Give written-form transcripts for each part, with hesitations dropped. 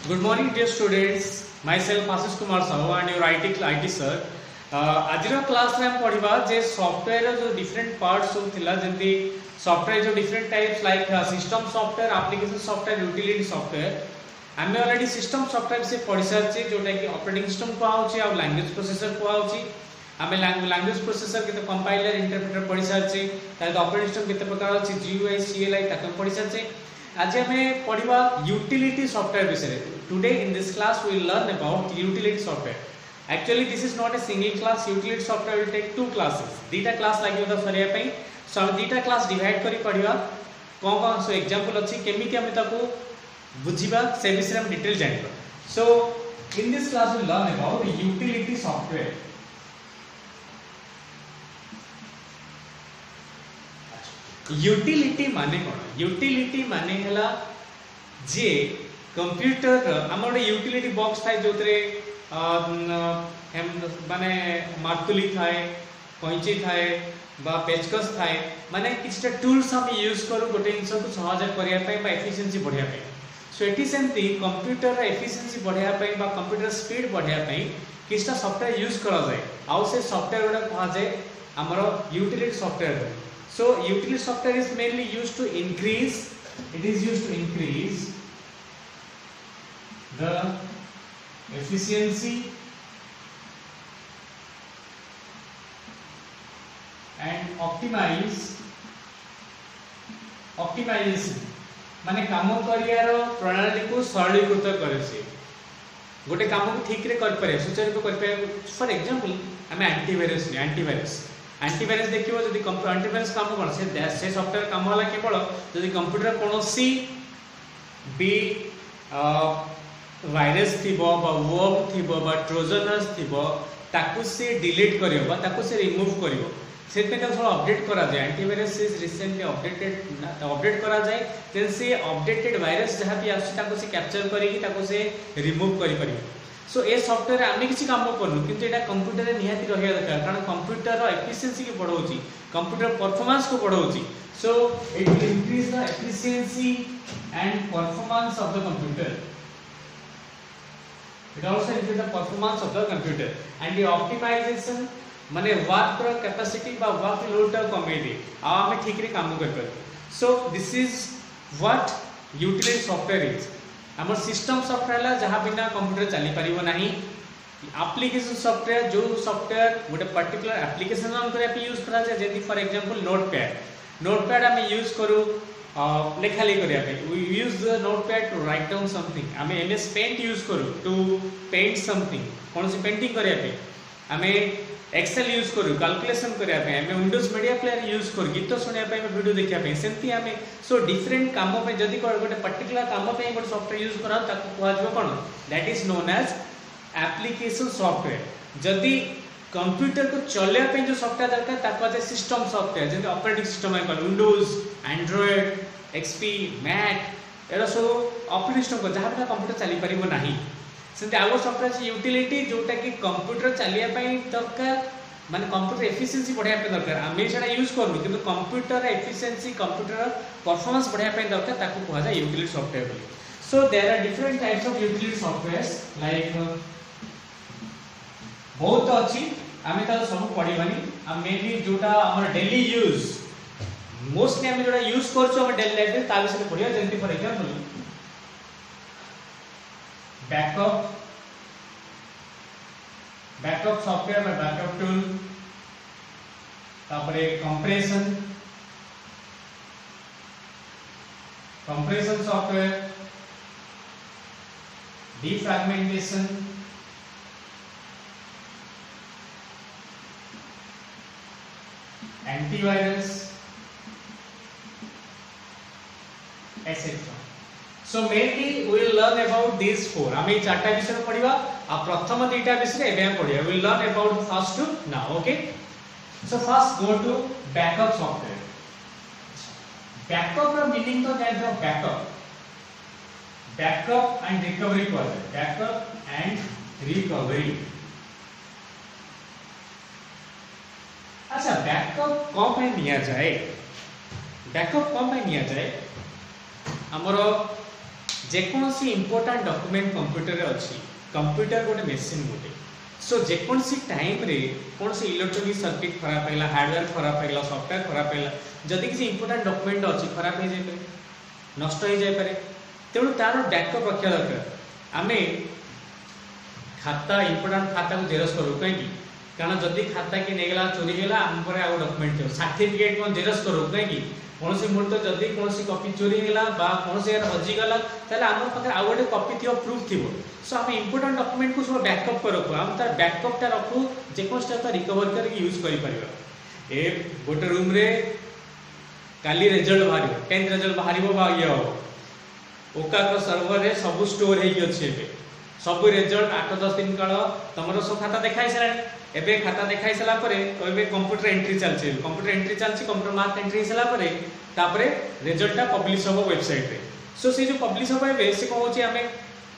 Good morning, dear students. Myself Ashish Kumar Sahu and your IT sir. आज class रे हम पढ़िबा जे सॉफ्टवेयर जो डिफरेंट पार्ट्स सब थिला जंती सॉफ्टवेयर जो different types like system software, application software, utility software. आमे ऑलरेडी सिस्टम सॉफ्टवेयर से पढ़ि सारछि जोटा कि ऑपरेटिंग सिस्टम को आउछि आ लैंग्वेज प्रोसेसर को आउछि. आमे लैंग्वेज प्रोसेसर के कंपाइलर इंटरप्रेटर पढ़ि सारछि. ताले ऑपरेटिंग सिस्टम केते प्रकार अछि GUI CLI ताके पढ़ि सारछि. आज हमें पढ़िबा यूटिलिटी सॉफ्टवेयर विषय. Today in this class we will learn about utility software. Actually this is not a single class. Utility software will take two classes. दीटा क्लास लागि तो सरिया पई सो दीटा क्लास डिवाइड करी पढ़िबा कोन सो एग्जांपल अछि केमिति हम ताको बुझिबा से विषय हम डिटेल जानिबा. So in this class we learn about utility software. Utility माने कोन? यूटिलिटी माने हला जे कंप्यूटर हमर यूटिलिटी बॉक्स थाय जोतरे माने मार्तुली थाए, कैंची थाए बा पेचकस थाए, माने किछटा टूल्स हम यूज करू गोटे जिंस को सहज करिया पई बा एफिशिएंसी बढ़िया पई. सो एटी सेमती कंप्यूटर रा एफिशिएंसी बढ़िया पई बा कंप्यूटर स्पीड बढ़िया पई किछटा सॉफ्टवेयर यूज करा जाय. आउ से सॉफ्टवेयर गुडा कहा जाय हमरो utility software. So utility software is mainly used to increase the efficiency and optimization माने काम करियार प्रणाली को सरलीकृत करे से गोटे काम को ठीक रे कर पारे सुचारू कर पारे. फॉर एग्जांपल हमें एंटीवायरस देखिबो जदी एंटीवायरस काम कोन से सॉफ्टवेयर काम होला केवल जदी कंप्यूटर कोनोसी बी वायरस थिबो बा वर्म थिबो बा ट्रोजनस थिबो ताकू से डिलीट करियो बा ताकू से रिमूव करियो से पे तो थोड़ा अपडेट करा जाय. एंटीवायरस इज रिसेंटली अपडेट करा जाय देन से अपडेटेड वायरस जहां भी आसी ताकू से कैप्चर करिकि ताकू से रिमूव करि परियो. सो ए सॉफ्टवेयर आमे किछि काम करनु किंतु एटा कंप्यूटर रे निहाती रहिया दरकार कारण कंप्यूटर रो एफिशिएंसी के बढ़ौची, कंप्यूटर परफॉर्मेंस को बढ़ौची. So it will increase the efficiency and performance of the computer. It also increase the performance of the computer and the optimization माने वर्क रो कैपेसिटी बा वर्क लोड टा कमे दे आ हमें ठीक रे काम कर पर. So this is what utility software is. हमर सिस्टम सॉफ्टवेयर ला जहां बिना कंप्यूटर चली परिबो नाही. एप्लीकेशन सॉफ्टवेयर जो सॉफ्टवेयर गोटे पर्टिकुलर एप्लीकेशन रन करे पे यूज करा जाय जेति फॉर एग्जांपल नोटपैड हम यूज करू लेखाली करिया पे. We use the notepad to write down something. हमें एमएस पेंट यूज करू टू पेंट समथिंग कोन से पेंटिंग करिया पे. हमें एक्सेल यूज करू कैलकुलेशन करिया पे. हमें विंडोज मीडिया प्लेयर यूज करू गीत सुनिया पे वीडियो देखिया पे. सेंती हमें सो डिफरेंट काम पे जदी गोटे पर्टिकुलर काम पे गोटे सॉफ्टवेयर यूज करा ताको कहवा जबो कोन that is known as application software. जदी कंप्यूटर को चले पे जो सॉफ्टवेयर दरकार ताको जे सिस्टम सॉफ्टवेयर जे ऑपरेटिंग सिस्टम है विंडोज, एंड्रॉइड, एक्सपी, मैक एरा सब ऑपरेटिंग सिस्टम को जहां बिना कंप्यूटर चली परिबो नाही. सेंते आवर सॉफ्टवेयर से यूटिलिटी जोटा कि कंप्यूटर चलिया पई दरकार माने कंप्यूटर एफिशिएंसी बढ़िया पे दरकार. आमे सेटा यूज करनु किंतु कंप्यूटर एफिशिएंसी कंप्यूटर परफॉर्मेंस बढ़िया पे दरकार ताको कहवा जाय यूटिलिटी सॉफ्टवेयर बोली. So there are different types of utility softwares like बहुत अच्छी आमे त सब पढिबानी. आ मेनली जोटा हमर डेली यूज मोस्टली आमे जोटा यूज करछो हम डेली लाइफ रे ता विषय पढिया. जेंति फॉर एग्जांपल बैकअप सॉफ्टवेयर में बैकअप टूल, तापरे compression software, defragmentation, antivirus etc. So mainly we will learn about these four. हमें चारटा विषय पढ़िबा आ प्रथम दुईटा विषय एबे हम पढ़िबा. We will learn about first two now. Okay, so first go to backup software. Backup रा मीनिंग तो क्या है? बैकअप एंड रिकवरी को है. Backup and recovery. अच्छा बैकअप कौन पे निया जाए? हमरो जेकोसी इंपोर्टेंट डॉक्यूमेंट कंप्यूटर रे अछि कंप्यूटर गोटे मशीन गोटे सो जेकोसी टाइम रे कौन से इलेक्ट्रॉनिक सर्किट खराब हैला हार्डवेयर खराब हैला सॉफ्टवेयर खराब हैला जदि किसी इंपोर्टेंट डॉक्यूमेंट अछि खराब हो जाय पारे नष्ट हो जाय पारे तेणु तार बैकअप रखा दरकार आमे खाता इंपोर्टेंट खाता को जेरक्स करू कहीं कारण जदि खाता के नेगला चोरी गेला हम पर आउ डॉक्यूमेंट सर्टिफिकेट को जेरक्स करू कहीं कौन से मुहूर्त जदि कौन सी कॉपी चोरी गेला बा कौन से हजि गला ताले हमर पाखे आउ गोटे कॉपी थियो प्रूफ थियो सो हम इंपोर्टेंट डॉक्यूमेंट को सब बैकअप कर रखू हम तार बैकअप ता रखू जे कोन स्टा रिकवर करके यूज करि परिबा ए गोटे रूम रे काली रिजल्ट बाहरियो 10th रिजल्ट बाहरिबो बा ये हो ओकाकर सर्वर रे सब स्टोर हे अछि एबे सब रिजल्ट 8-10 दिन काल तमरो सब खाता देखाई सला एबे खाता देखाई सला परे एबे कंप्यूटर एंट्री चलछि कंप्यूटर मार्क एंट्री सला परे तापरे रिजल्ट पब्लिश हो वेबसाइट रे सो से जो पब्लिश हो एबे से कहू छी हमें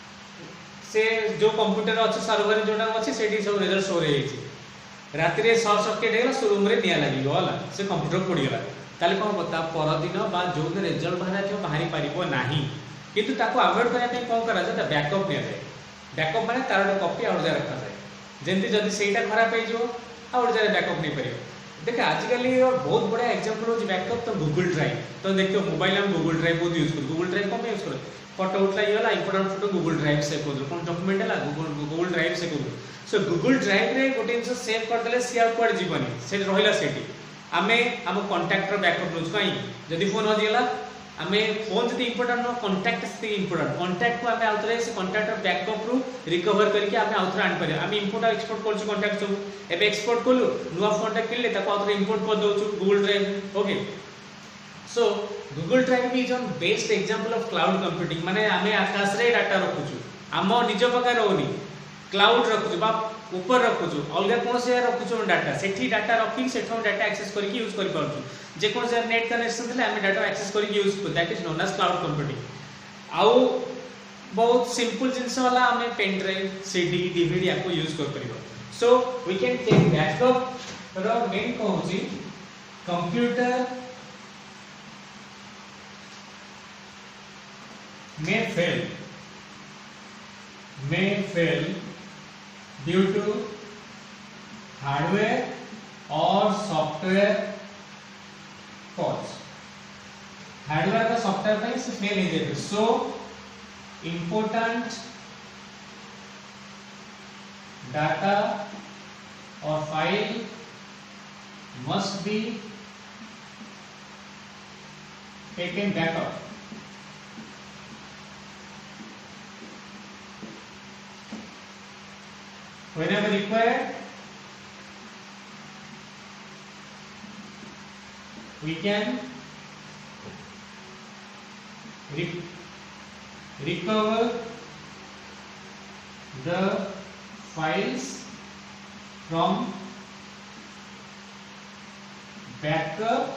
से जो कंप्यूटर अछि सर्वर जोटा अछि सेठी सब रिजल्ट शो रे छी राति रे शॉर्ट सर्किट हेला सो रूम रे निया लागि गला से कंप्यूटर पोडी गला ताले कोन बता पर दिन बा जो रिजल्ट बाहरी परिबो नाही किंतु ताको अवॉइड करया पे कोन करा जाय बैकअप निया जाय बैकअप माने तार कॉपी आउट जा रखा जाय जेंति जदि सेटा खराब हो जो आउट जा बैकअप नहीं परियो देख आजकल बहुत बड़ा एग्जांपल हो बैकअप तो गूगल ड्राइव तो देखो मोबाइल हम गूगल ड्राइव बहुत यूज कर गूगल ड्राइव कम यूज कर फोटो उठला गला इंपोर्टेंट फोटो गूगल ड्राइव से कर कोन डॉक्यूमेंट है गूगल ड्राइव से कर सो गूगल ड्राइव रे गोटे इंस सेव कर देले सी आउट पड़ जीवनी से रहिला सेठी आमे हम कांटेक्ट रो बैकअप यूज कहीं जदि फोन हो गेला आमे फोन जदि इंपोर्टेंट नो कांटेक्ट से इंपोर्टेंट कांटेक्ट को आमे आउथरे से कांटेक्ट बैकअप रु रिकवर करके आमे आउथरे आन पारे आमे इंपोर्ट एक्सपोर्ट करछु कांटेक्ट सब एबे एक्सपोर्ट करलु नुवा फोन टा किनले ताको आउथरे इंपोर्ट कर दोछु Google Drive okay so Google Drive is one best example of cloud computing माने आमे आकाश रे डाटा रखुछु आम निज प्रकार होनी क्लाउड रखुछु बा ऊपर रखुछु अलग कोन से रखुछु डाटा सेठी डाटा रखी सेठो डाटा एक्सेस करके यूज करि पारछु जे कोन से नेट कनेक्शन थले आमे डाटा एक्सेस करके यूज कर that is known as cloud computing आउ बहुत सिंपल जिंस वाला आमे पेन ड्राइव सीडी डीवीडी आपको यूज कर परिबो so we can take backup रो मेन कहूची computer may fail due to hardware or software faults hardware का software पे से fail हो जाए so important data or file must be taken backup whenever required we can recover the files from backup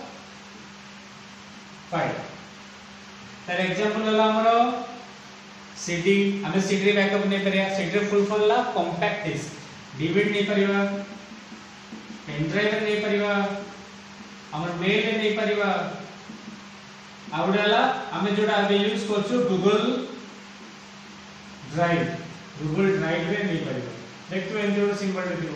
file तर example होला हमरो CD हमें CD रे बैकअप नहीं करिया सीडी रे फुल फॉर्म ला कॉम्पैक्ट डिस्क डीवीडी नहीं परिवा पेन ड्राइव नहीं परिवा हमर मेल रे नहीं परिवा आउडाला हमें जोड़ा अबे यूज करछु गूगल ड्राइव रे नहीं परिवा देखो एन जोड़ा सिंबल देखो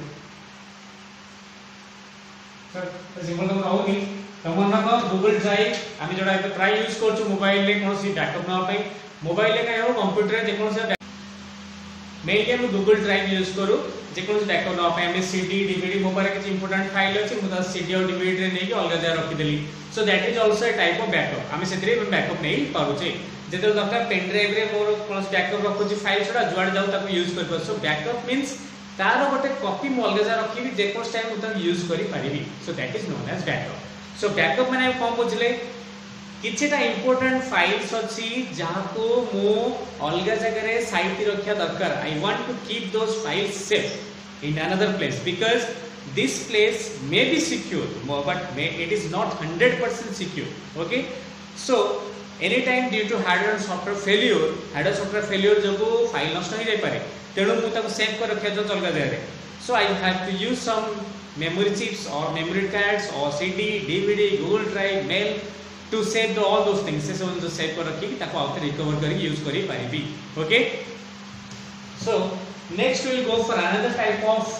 सर सिंबल तो रहउनी तमन ना गूगल ड्राइव हमें जोड़ा अबे प्राय यूज करछु मोबाइल रे कोनसी बैकअप ना पाई मोबाइल ले काय हो कंप्यूटर जे कोन से मेनली हम गूगल ड्राइव यूज करू जे कोन से बैकअप ना पाए हम सीडी डीवीडी मोबाइल के इंपोर्टेंट फाइल अछि मुदा सीडी और डीवीडी रे नै के अलग जगह रखि देली so that is also a type of backup हम सेतरे बैकअप नै पारू छे जेते दरकार पेन ड्राइव रे मोर कोन बैकअप रखु छी फाइल छोड़ा जुआड जाउ ताको यूज कर पर सो बैकअप मींस तार गोटे कॉपी मो अलग जगह रखि जे कोन टाइम उता यूज करि परिबी so that is known as backup so backup माने कोन बुझले किछटा इंपोर्टेंट फाइल्स अछि जाको मो अलग जगह रे साइट रखिया दरकार I want to keep those files safe in another place because this place may be secure but it is not 100% secure okay so any time due to hardware and software failure जको file नष्ट हो जाय पारे तेणु मु ताको save कर रखिया जो अलग जगह रे so I have to use some memory chips or memory cards or CD, DVD, Google Drive, mail to save all those things से सब जो सेव कर रखी ताको आउट रिकवर करी यूज करी पारिबी okay so next will go for another type of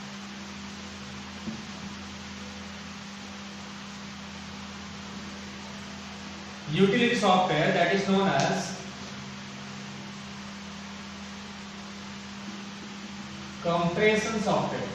utility software that is known as compression software.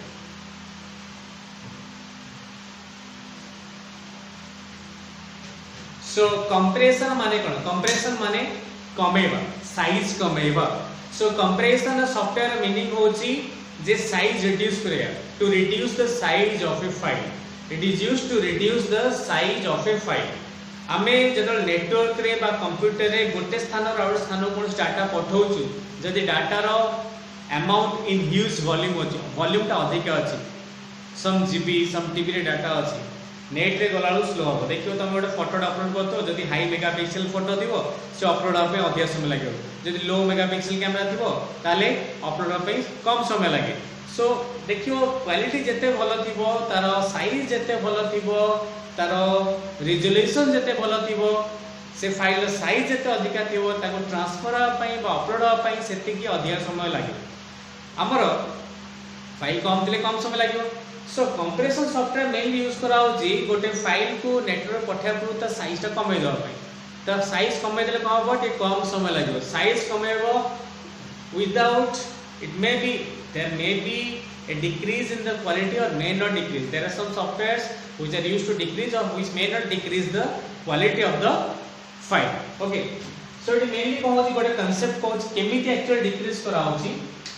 So compression माने कौन compression माने कमेवा size कमेवा so compression software meaning होची जे size reduce करेगा to reduce the size of a file. It is used to reduce the size of a file. आमे जदो network रे बा computer रे गोटे स्थान रो आउट स्थान को डाटा पठाउछु जदी डाटा रो अमाउंट इन ह्यूज वॉल्यूम अछि वॉल्यूम ता अधिक अछि सम जीबी सम टीबी रे डाटा अछि नेट रे गलालु स्लो हो देखियो तुम गोटे फोटो अपलोड करतो जदी हाई मेगापिक्सल फोटो दिबो से अपलोड पे अधिक समय लागियो जदी लो मेगापिक्सल कैमरा दिबो ताले अपलोड पे कम समय लागे सो देखियो क्वालिटी जते भलो थिबो तार साइज जते भलो थिबो तार रिजोल्यूशन जते भलो थिबो से फाइल साइज जते अधिका थिबो ताको ट्रांसफर पई बा अपलोड पई सेति की अधिक समय लागे हमर फाइल कम दिले कम समय लागियो so compression software mainly use करा होजी गोटे फाइल को नेटवर्क पठा पड़ू त साइज ता कमे दवा पई त साइज कमे देले कम हो कि कम समय लागियो साइज कमेबो without it may be there may be a decrease in the quality or may not decrease there are some softwares which are used to decrease or which may not decrease the quality of the file okay so it mainly कहउची गोटे concept कहउची केमिति actually decrease करा होची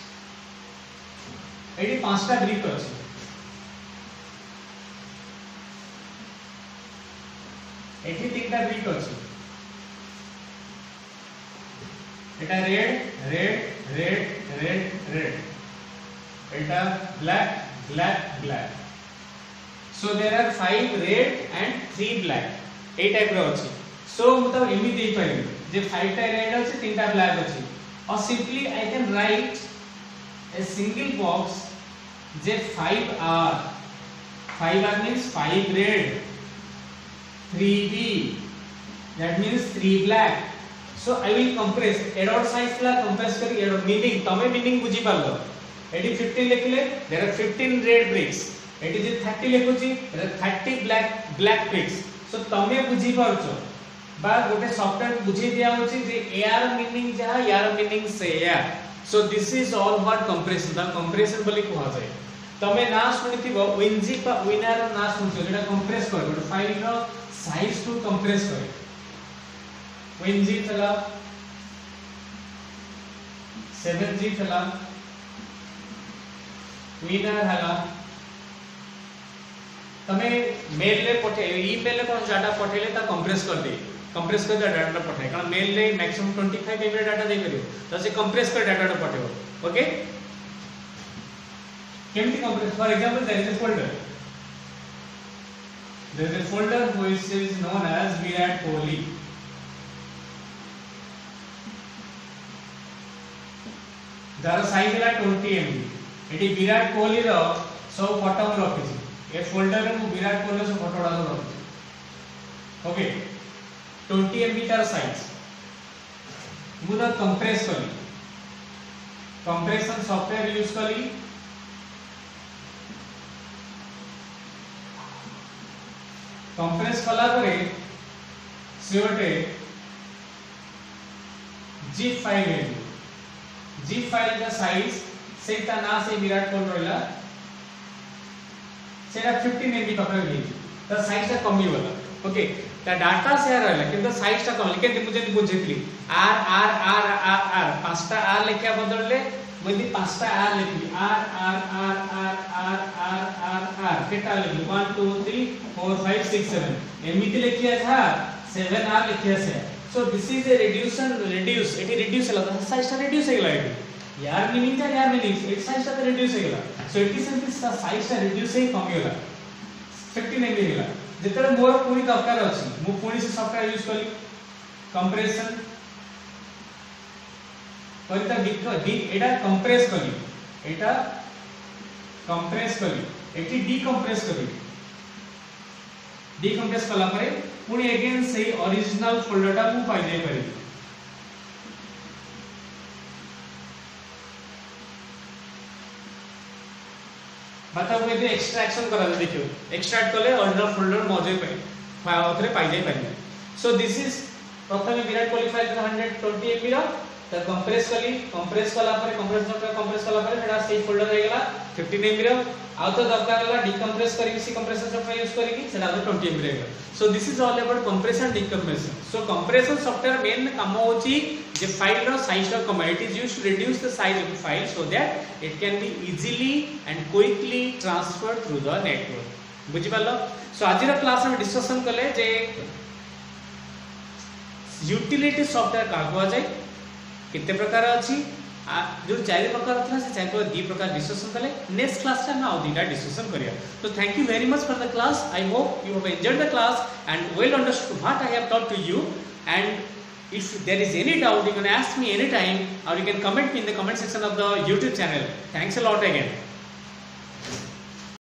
AD पांचटा brick अछि एठी तीनटा brick अछि एटा red red red red red एटा black black black so there are 5 red and 3 black ए टाइप रो अछि so मतलब इमी दे पाइबे जे 5 टा रेड अछि 3 टा ब्लैक अछि और simply I can write a single box जे 5R means 5 red 3B that means 3 black so I will compress error size ला compress करी error meaning तमे meaning बुझी पालो एडी 15 लिखले there are 15 red bricks एडी जे 30 लिखुची there are 30 black bricks so तमे बुझी पारछो बा गोटे सॉफ्टवेयर बुझी दिया होची जे AR meaning जहा यार meaning से या so this is all what compression the compression बोली कहा जाय तमे ना सुनिथिबो WinZip winner ना सुनछो जेटा कंप्रेस कर गोटे फाइल रो साइज को कंप्रेस करे WinZip थला 7G थला winner हला तमे मेल रे पठे ईमेल रे कोन डाटा पठेले ता कंप्रेस कर दे कंप्रेस कर डाटा पठाए कारण मेल रे मैक्सिमम 25 एमबी डाटा दे करियो त से कंप्रेस कर डाटा पठेबो ओके केमति compress for example there is a folder which is known as Virat Kohli जार साइज है 20 MB एटी विराट कोहली रो सब फोटो में रखी छी ए फोल्डर में विराट कोहली सब फोटो डाल रखी ओके 20 MB तार साइज मुदा कंप्रेस करी कंप्रेशन सॉफ्टवेयर यूज करी कंप्रेस कला परे सेवटे zip फाइल है zip फाइल का साइज सेटा ना से विराट कोहली रहला सेटा 15 MB पकड़ ली त साइज ता कमी होला ओके ता डाटा शेयर रहला किंतु साइज ता कम लेकिन मुझे बुझेतली R R R R R पांचटा आर लेखिया बदलले मदी पांचटा आर लिखली R R R R R R R R केटा लिखली 1 2 3 4 5 6 7 एमिति लिखिया था 7 आर लिखिया से so this is a reduce एटी reduce होला साइज ता reduce हेला एटी यार मीनिंग का यार मीनिंग एक साइज ता reduce हेला so एटी सेंस साइज ता reduce हे कमी होला 15 MB हेला जेतरे मोर पूरी दरकार अछि मु पूरी से सॉफ्टवेयर यूज करी कंप्रेशन करता डी एटा कंप्रेस करी एटी डीकंप्रेस करी डीकंप्रेस कला परे पुणी अगेन से ओरिजिनल फोल्डर टा मु पाई जाई पारी बाता को ये एक्सट्रैक्शन करा दे देखियो एक्सट्रैक्ट करले ओरिजिनल फोल्डर मौजे पे फाइल पाई जाई पारी सो दिस इज प्रथम विराट कोहली फाइल 120 MB रो त कंप्रेस कला पर कंप्रेस कला पर सेटा सेव फोल्डर रह गेला 15 MB रो आ तो दरकार होला डिकम्प्रेस करी सी कंप्रेसर सॉफ्टवेयर यूज करी कि सेटा 20 MB रह गेला so this is all about compression decompression so compression software main काम होची जे फाइल रो साइज रो कमांड it is used to reduce the size of the file so that it can be easily and quickly transfer through the network बुझि पालो सो आज रो class में डिस्कशन करले जे यूटिलिटी सॉफ्टवेयर का हुआ जाए कितने प्रकार अच्छी जो 4 प्रकार था से 4 प्रकार 2 प्रकार डिस्कशन कले नेक्स्ट क्लास में आउ दीटा डिस्कशन करिया तो thank you very much for the class I hope you have enjoyed the class and well understood what I have taught to you and if there is any doubt you can ask me anytime or you can comment me in the comment section of the YouTube channel. Thanks a lot again.